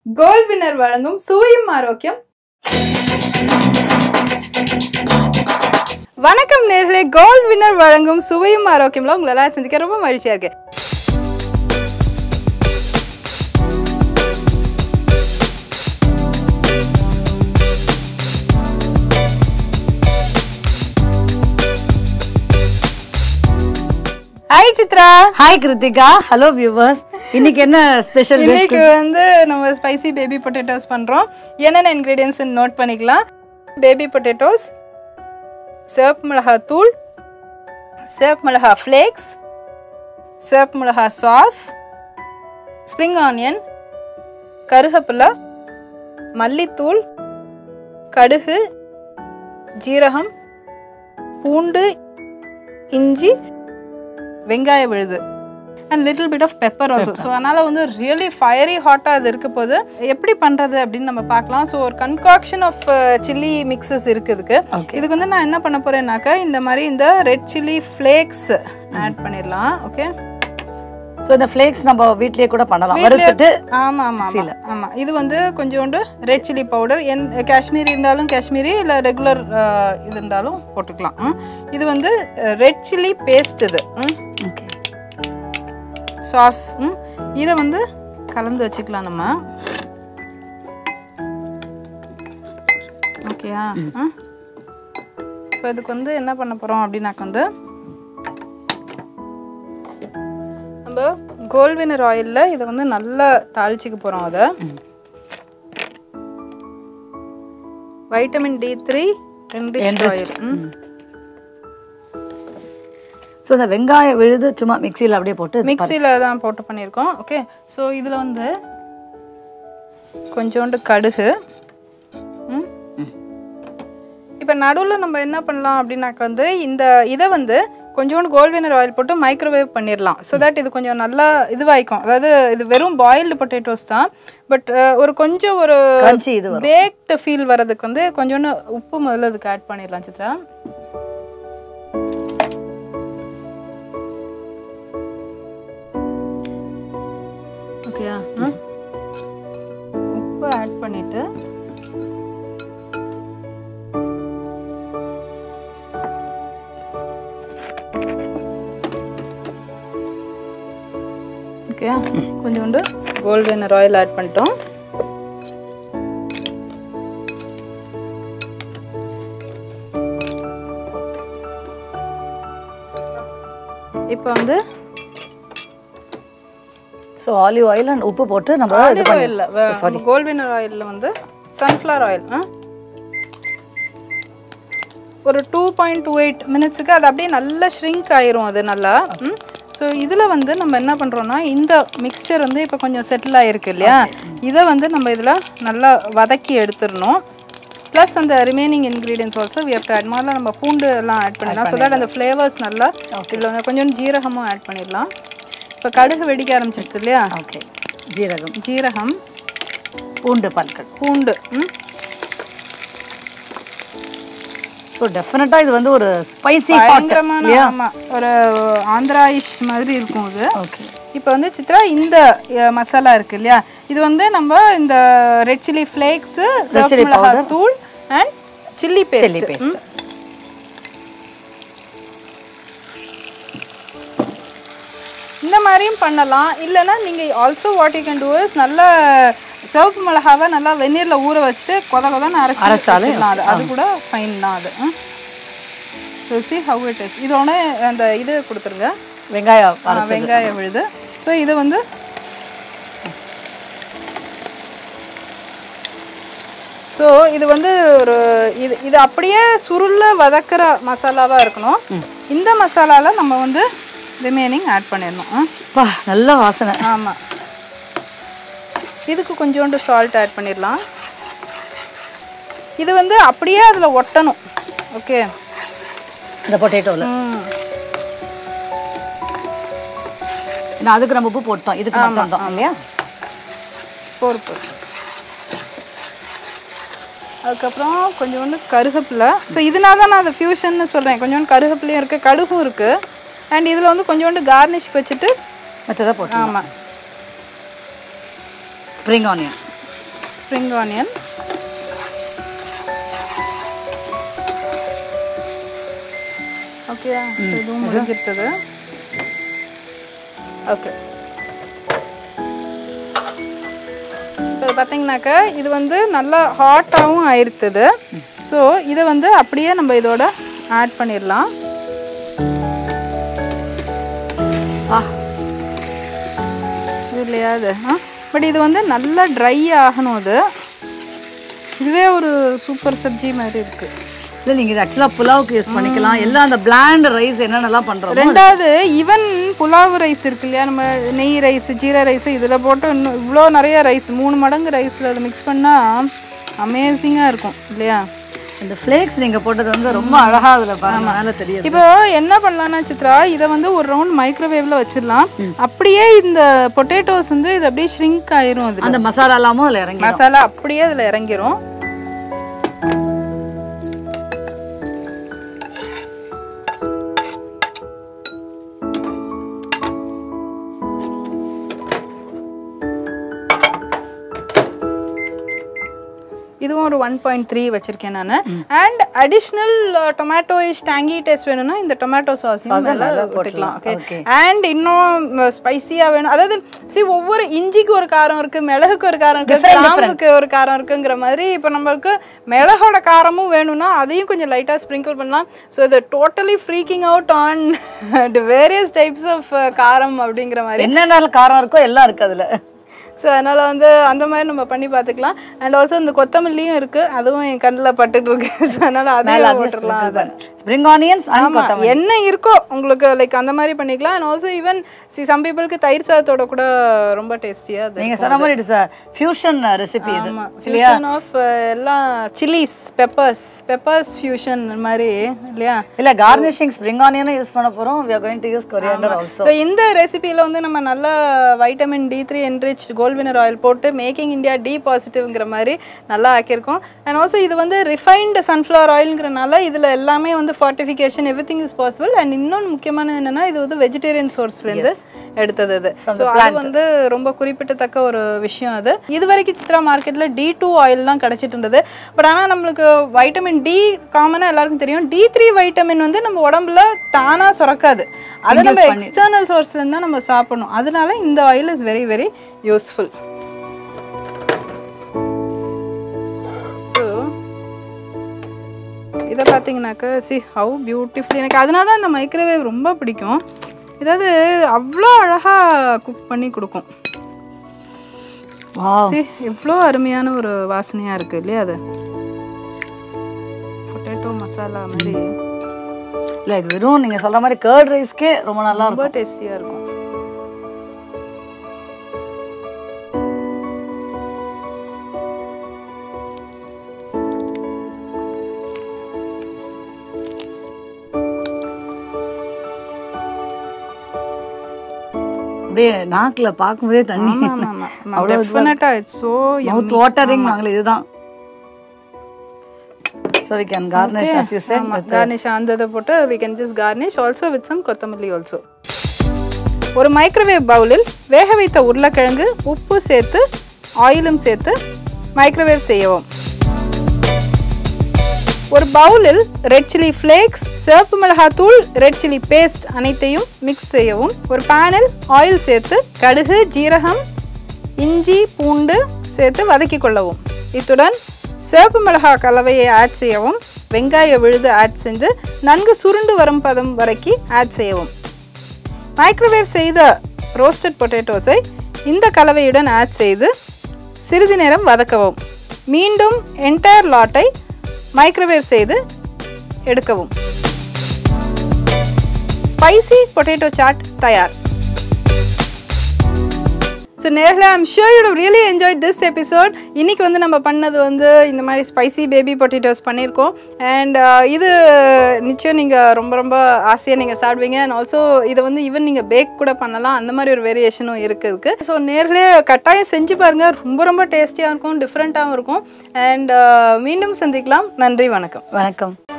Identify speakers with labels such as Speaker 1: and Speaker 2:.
Speaker 1: Gold winner வழங்கும் சுவையும் ஆரோக்கியம். வணக்கம் நேர்களே, கோல்ட் வின்னர் வழங்கும் சுவையும் ஆரோக்கியம்ல உங்களை எல்லாம் சந்திக்க ரொம்ப மகிழ்ச்சியா இருக்கு. Hi Chitra.
Speaker 2: Hi Kiruthika. Hello viewers. இன்னைக்கு என்ன ஸ்பெஷல்?
Speaker 1: இன்னைக்கு நம்ம ஸ்பைசி பேபி பொட்டேட்டோஸ் பண்றோம். என்னென்ன இன்கிரீடியன்ஸ் நோட் பண்ணிக்கலாம். பேபி பொட்டேட்டோஸ், சிவப்பு மிளகாய் தூள், சிவப்பு மிளகாய் ஃப்ளேக்ஸ், சிவப்பு மிளகாய் சாஸ், ஸ்ப்ரிங் ஆனியன், கருவேப்பிலை, மல்லித்தூள், கடுகு, ஜீரகம், பூண்டு, இஞ்சி, வெங்காய விழுது and little bit of pepper also. So அதனால really fiery hot அது இருக்க போது எப்படி பண்றது அப்படின்னு நம்ம பார்க்கலாம். ஸோ ஒரு concoction of chili mixes இருக்குதுக்கு. இதுக்கு நான் என்ன பண்ண போறேன்னாக்கா இந்த மாதிரி இந்த ரெட் சில்லி ஃப்ளேக்ஸ் ஆட் பண்ணிடலாம். ஓகே,
Speaker 2: ஸோ இந்த ஃப்ளேக்ஸ் நம்ம வீட்லயே கூட பண்ணலாம், வறுத்துட்டு.
Speaker 1: ஆமா ஆமா ஆமா. இது கொஞ்சோண்டு ரெட் சில்லி பவுடர், காஷ்மீரி இருந்தாலும் காஷ்மீரி, இல்லை ரெகுலர் இது இருந்தாலும் போட்டுக்கலாம். இது ரெட் சில்லி பேஸ்ட். இது
Speaker 2: ஓகே,
Speaker 1: சாஸ். இதை கலந்து வச்சுக்கலாம் நம்ம. ஓகேயா? இப்போ இதுக்கு என்ன பண்ண போகிறோம் அப்படின்னாக்க நம்ம கோல்ட் வின்னர் ஆயிலில் இதை நல்லா தாளிச்சிக்க போகிறோம். அதை வைட்டமின் D3 ஆயில்.
Speaker 2: ஸோ இந்த வெங்காய விழுது சும்மா மிக்சியில் அப்படியே போட்டு
Speaker 1: மிக்சியில் தான் போட்டு பண்ணியிருக்கோம். ஓகே, ஸோ இதில் கொஞ்சோண்டு கடுகு. இப்போ நடுவில் நம்ம என்ன பண்ணலாம் அப்படின்னாக்க இந்த இதை கொஞ்சோண்டு கோல்ட் வின்னர் ஆயில் போட்டு மைக்ரோவேவ் பண்ணிடலாம். ஸோ தட் இது கொஞ்சம் நல்லா இதுவாகிக்கும். அதாவது இது வெறும் பாயில்டு பொட்டேட்டோஸ் தான், பட் கொஞ்சம் ஒரு பேக்டு ஃபீல் வர்றதுக்கு கொஞ்சோண்டு உப்பு முதல்ல இதுக்கு ஆட் பண்ணிடலாம். சித்ரா, ஓகேயா? உப்பு ஆட் பண்ணிட்டு ஓகே, கொஞ்சோண்டு கோல்ட் வின்னர் ஆயில் ஆட் பண்ணிட்டோம். இப்போ
Speaker 2: ஸோ ஆலிவ் ஆயில் அண்ட் உப்பு போட்டு நம்ம
Speaker 1: ஆலிவ் ஆயில் கோல்ட் வின்னர் ஆயிலில் சன்ஃப்ளவர் ஆயில் ஒரு 2.28 மினிட்ஸுக்கு அது அப்படியே நல்லா ஷ்ரிங்க் ஆயிரும். அது நல்லா. ஸோ இதில் நம்ம என்ன பண்ணுறோன்னா இந்த மிக்சர் இப்போ கொஞ்சம் செட்டில் ஆகிருக்கு இல்லையா, இதை நம்ம இதில் நல்லா வதக்கி எடுத்துடணும். ப்ளஸ் அந்த remaining ingredients also we have to add. முதல்ல நம்ம பூண்டு எல்லாம் ஆட் பண்ணிடலாம். ஸோ தட் அந்த ஃப்ளேவர்ஸ் நல்லா. இதில் கொஞ்சம் ஜீரகமும் ஆட் பண்ணிடலாம். இப்போ கடுகு வெடிக்க ஆரம்பிச்சிருச்சு இல்லையா?
Speaker 2: ஓகே,
Speaker 1: ஜீரகம்,
Speaker 2: பூண்டு பல்கள்,
Speaker 1: பூண்டு.
Speaker 2: ஸோ டெஃபினட்டாக இது ஒரு ஸ்பைசி
Speaker 1: பயங்கரமான, ஆமாம், ஒரு ஆந்திராயிஷ் மாதிரி இருக்கும் இது.
Speaker 2: ஓகே,
Speaker 1: இப்போ சித்ரா இந்த மசாலா இருக்கு இல்லையா, இது நம்ம இந்த ரெட் சில்லி ஃப்ளேக்ஸ், சிவப்பு மிளகாய் தூள் அண்ட் சில்லி பேஸ்ட். இந்த மாதிரியும் பண்ணலாம். இல்லைன்னா நீங்கள் also what you can do is நல்ல சிவப்பு மிளகாவை நல்லா வெந்நீரில் ஊற வச்சுட்டு கொதன்னு அரைச்சாலும் அது கூட ஃபைன் தான். அது so see how it is. இதோட அந்த இது கொடுத்துருங்க, வெங்காய விழுது. ஸோ இது ஸோ இது ஒரு இது அப்படியே சுருள வதக்கிற மசாலாவாக இருக்கணும். இந்த மசாலாவில் நம்ம ரிமைனிங் ஆட் பண்ணிடணும்.
Speaker 2: நல்ல வாசனை.
Speaker 1: ஆமாம், இதுக்கு கொஞ்சோண்டு சால்ட் ஆட் பண்ணிடலாம். இது அப்படியே அதில் ஒட்டணும். ஓகே,
Speaker 2: இந்த பொட்டேட்டோவில் அதுக்கு நம்ம உப்பு போட்டோம். இதுக்கு மட்டும் இல்லையா?
Speaker 1: போட்டு அதுக்கப்புறம் கொஞ்சோண்டு கருவேப்பிலை. ஸோ இதனால தான் நான் அதை ஃபியூஷன்னு சொல்கிறேன். கொஞ்சோண்டு கருவேப்பிலையும் இருக்குது, கடுகும் இருக்குது. அண்ட் இதில் கொஞ்சோண்டு கார்னிஷ்க்கு வச்சுட்டு
Speaker 2: மற்றதை போட்டு.
Speaker 1: ஆமாம்,
Speaker 2: spring onion.
Speaker 1: spring onion. Okay, இது முடிஞ்சிட்டது. Okay. இப்போ பார்த்தீங்கன்னாக்கா இது வந்து நல்லா ஹாட்டாகவும் ஆயிருக்குது. ஸோ இதை வந்து அப்படியே நம்ம இதோட ஆட் பண்ணிடலாம். இது இல்லையா அது பட் இது வந்து நல்லா ட்ரை ஆகணும். அது இதுவே ஒரு சூப்பர் சப்ஜி மாதிரி இருக்கு.
Speaker 2: இல்லை நீங்கள் இது ஆக்சுவலாக புலாவுக்கு யூஸ் பண்ணிக்கலாம். எல்லாம் அந்த பிளாண்ட் ரைஸ் என்னென்னலாம் பண்ணுறோம்.
Speaker 1: ரெண்டாவது ஈவன் புலாவ் ரைஸ் இருக்கு இல்லையா, நம்ம நெய் ரைஸ் ஜீரா ரைஸ் இதில் போட்டு இன்னும் இவ்வளோ நிறைய ரைஸ் 3 மடங்கு ரைஸில் அதை மிக்ஸ் பண்ணால் அமேசிங்காக இருக்கும் இல்லையா.
Speaker 2: இந்த ஃப்ளேக்ஸ் நீங்கள் போட்டது வந்து ரொம்ப அழகாக அதில் மேலே தெரியும்.
Speaker 1: இப்போ என்ன பண்ணலாம்னா சித்ரா, இதை வந்து ஒரு ரவுண்ட் மைக்ரோவேவ்ல வச்சிடலாம். அப்படியே இந்த பொட்டேட்டோஸ் வந்து இது அப்படியே ஷ்ரிங்க் ஆயிரும். அது
Speaker 2: அந்த மசாலா எல்லாமும் அதில் இறங்கி
Speaker 1: மசாலா அப்படியே அதில் இறங்கிரும். இதுவும் ஒரு 1.3 வச்சிருக்கேன் நான். And additional tomatoish tangy taste வேணும்னா இந்த டொமேட்டோ சாஸையும் போட்டுக்கலாம். ஓகே. அண்ட் இன்னும் ஸ்பைசியாக வேணும், அதாவது ஒவ்வொரு இஞ்சிக்கு ஒரு காரம் இருக்கு, மிளகுக்கு ஒரு காரம் இருக்கு, கிராம்புக்கு ஒரு காரம் இருக்குங்கிற மாதிரி இப்போ நம்மளுக்கு மிளகோட காரமும் வேணும்னா அதையும் கொஞ்சம் லைட்டாக ஸ்ப்ரிங்கிள் பண்ணலாம். ஸோ இது totally freaking out on various types of காரம் அப்படிங்கிற மாதிரி
Speaker 2: என்னென்ன காரம் இருக்கோ எல்லாம் இருக்கு அதில்.
Speaker 1: ஸோ அதனால் வந்து அந்த மாதிரி நம்ம பண்ணி பார்த்துக்கலாம். அண்ட் ஆல்சோ இந்த கொத்தமல்லியும் இருக்குது, அதுவும் என் கண்ணில் பட்டுட்டு இருக்கு. ஸோ அதனால் அதையும் போட்டுடலாம். அதை
Speaker 2: ஸ்ப்ரிங் ஆனியன்ஸ்
Speaker 1: என்ன இருக்கோ உங்களுக்கு லைக் அந்த மாதிரி பண்ணிக்கலாம். அண்ட் ஆல்சோ ஈவன் சம் பீப்புளுக்கு தயிர் சாதத்தோட கூட ரொம்ப டேஸ்டியாக அது
Speaker 2: நீங்கள் சொன்ன மாதிரி இட்ஸ் ஃபியூஷன் ரெசிபி. இது
Speaker 1: ஃபியூஷன் ஆஃப் எல்லாம் சில்லிஸ் பெப்பர்ஸ் ஃபியூஷன் மாதிரி இல்லையா.
Speaker 2: இல்லை கார்னிஷிங் ஸ்ப்ரிங் ஆனியனும் யூஸ் பண்ண போகிறோம். we are going to use coriander also.
Speaker 1: So இந்த ரெசிபியில் வந்து நம்ம நல்ல vitamin D3 enriched Gold Winner oil போட்டு மேக்கிங் இந்தியா டி பாசிட்டிவ்ங்கிற மாதிரி நல்லா ஆக்கியிருக்கோம். அண்ட் ஆல்சோ இது வந்து ரிஃபைன்டு சன்ஃப்ளவர் ஆயில்ங்கிறனால இதில் எல்லாமே வந்து fortification everything is possible. And இன்னொன்று முக்கியமானது என்னென்னா இது வந்து வெஜிடேரியன் சோர்ஸ்லேருந்து எடுத்தது. அது ஸோ அது வந்து ரொம்ப குறிப்பிட்டத்தக்க ஒரு விஷயம். அது இது வரைக்கும் சித்ரா மார்க்கெட்டில் D2 ஆயில் தான் கிடச்சிட்டு இருந்தது. பட் ஆனால் நம்மளுக்கு வைட்டமின் டி காமனாக எல்லாருக்கும் தெரியும். D3 வைட்டமின் வந்து நம்ம உடம்புல தானாக சுரக்காது, அதை நம்ம எக்ஸ்டர்னல் சோர்ஸ்லேருந்து தான் நம்ம சாப்பிடணும். அதனால இந்த oil is very very useful. So இதை பார்த்தீங்கன்னாக்கா ஹவு பியூட்டிஃபுல். எனக்கு அதனால தான் இந்த மைக்ரோவேவ் ரொம்ப பிடிக்கும். இதாவது அவ்வளோ அழகாக குக் பண்ணி கொடுக்கும். எவ்வளோ அருமையான ஒரு வாசனையாக இருக்குது இல்லையா. அது பொட்டேட்டோ மசாலா மாதிரி
Speaker 2: இல்லை, இது வெறும் நீங்கள் சொல்கிற மாதிரி கர்ட் ரைஸ்க்கே ரொம்ப நல்லா
Speaker 1: ரொம்ப டேஸ்டியாக இருக்கும்.
Speaker 2: அப்படியே நாக்கில் பார்க்கும்போதே தண்ணி
Speaker 1: அவ்வளோ டெஃபினட்டாக இட்ஸ் ஸோ
Speaker 2: மவுத் வாட்டரிங். நாங்கள் இதுதான். So we can garnish as you said.
Speaker 1: Garnish andada potu we can just garnish also with some kottamalli also. ஒரு மைக்ரோவேவ் பவுலில் வேக வைத்த உருளைக்கிழங்கு உப்பு சேர்த்து ஆயிலும் சேர்த்து மைக்ரோவேவ் செய்யவும். ஒரு பவுலில் ரெட் சில்லி ஃப்ளேக்ஸ், சிவப்பு மிளகாத்தூள், ரெட் சில்லி பேஸ்ட் அனைத்தையும் மிக்ஸ் செய்யவும். ஒரு பேனில் ஆயில் சேர்த்து கடுகு, ஜீரகம், இஞ்சி, பூண்டு சேர்த்து வதக்கி கொள்ளவும். இத்துடன் சிவப்பு மிளகாய் கலவையை ஆட் செய்யவும். வெங்காய விழுது ஆட் செஞ்சு நன்கு சுருண்டு வரும் பதம் வரைக்கும் ஆட் செய்யவும். மைக்ரோவேவ் செய்த ரோஸ்டட் பொட்டேட்டோஸை இந்த கலவையுடன் ஆட் செய்து சிறிது நேரம் வதக்கவும். மீண்டும் என்டையர் லாட்டை மைக்ரோவேவ் செய்து எடுக்கவும். ஸ்பைசி பொட்டேட்டோ சாட் தயார். ஸோ நேரில் I'm sure you really enjoy this episode. இன்றைக்கி வந்து நம்ம பண்ணது வந்து இந்த மாதிரி ஸ்பைசி பேபி பொட்டேட்டோஸ் பண்ணியிருக்கோம். அண்ட் இது நிச்சயம் நீங்கள் ரொம்ப ரொம்ப ஆசையாக நீங்கள் சாப்பிடுவீங்க. அண்ட் ஆல்சோ இதை வந்து ஈவன் நீங்கள் பேக் கூட பண்ணலாம், அந்த மாதிரி ஒரு வேரியேஷனும் இருக்குது. ஸோ நேரிலே கட்டாயம் செஞ்சு பாருங்கள், ரொம்ப ரொம்ப டேஸ்டியாக இருக்கும், டிஃப்ரெண்ட்டாகவும் இருக்கும். அண்ட் மீண்டும் சந்திக்கலாம். நன்றி, வணக்கம்.
Speaker 2: வணக்கம்.